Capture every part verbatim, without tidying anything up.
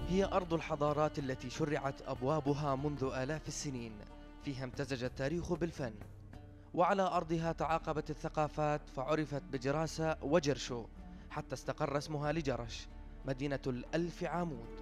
هي أرض الحضارات التي شرعت أبوابها منذ آلاف السنين، فيها امتزج التاريخ بالفن، وعلى أرضها تعاقبت الثقافات فعرفت بجراسة وجرشو، حتى استقر اسمها لجرش، مدينة الألف عامود.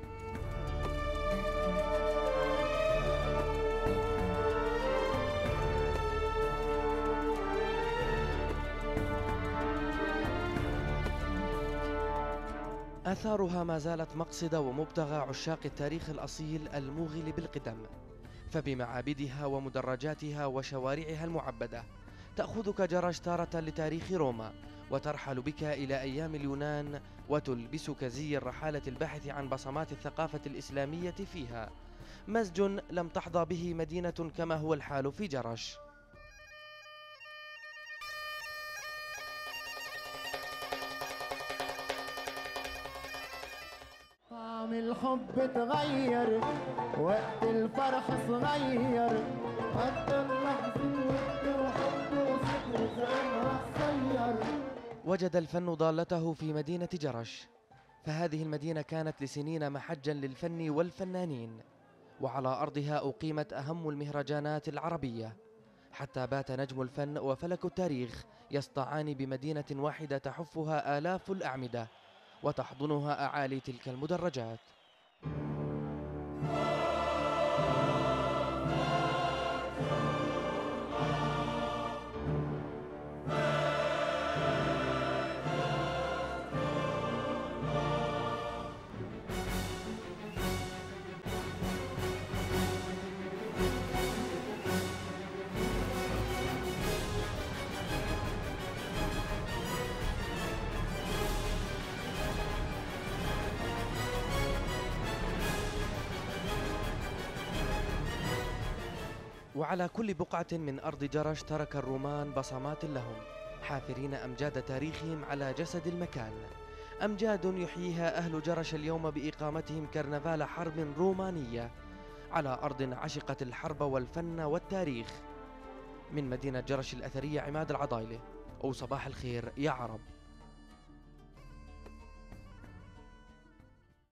آثارها ما زالت مقصد ومبتغى عشاق التاريخ الأصيل الموغل بالقدم، فبمعابدها ومدرجاتها وشوارعها المعبدة تأخذك جرش تارة لتاريخ روما، وترحل بك إلى أيام اليونان وتلبسك زي الرحالة الباحث عن بصمات الثقافة الإسلامية فيها، مزج لم تحظى به مدينة كما هو الحال في جرش. طعم الحب تغير وقت الفرح صغير، قد اللحظة ود وحب وصدر زمانها قصير. وجد الفن ضالته في مدينة جرش، فهذه المدينة كانت لسنين محجا للفن والفنانين، وعلى أرضها أقيمت أهم المهرجانات العربية، حتى بات نجم الفن وفلك التاريخ يسطعان بمدينة واحدة تحفها آلاف الأعمدة وتحضنها أعالي تلك المدرجات. وعلى كل بقعة من أرض جرش ترك الرومان بصمات لهم، حافرين أمجاد تاريخهم على جسد المكان، أمجاد يحييها أهل جرش اليوم بإقامتهم كرنفال حرب رومانية على أرض عشقت الحرب والفن والتاريخ. من مدينة جرش الأثرية عماد العضايلة، أو صباح الخير يا عرب.